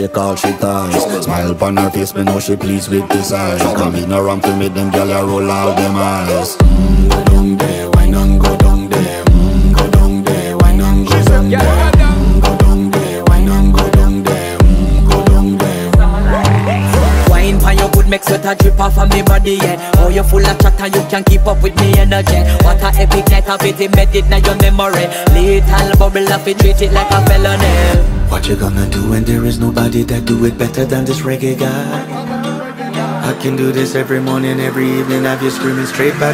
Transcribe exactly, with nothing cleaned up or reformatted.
She call she ties. Smile upon her face, me know she pleased with this eyes. Come in around to make them gyal a roll out them eyes. Mm, go down there, wine and go down there. Mm, go down there, wine and go down there. Mm, go down there, wine and go down there. Mm, go down there. Wine pan your good make sweat a drip off of me body, yeah. Oh, you full of chatter, you can keep up with me energy. What a epic night of it, embedded in your memory. Little bubble of it, treat it like a felony. What you gonna do when there is nobody that do it better than this reggae guy? I can do this every morning, every evening, have you screaming straight back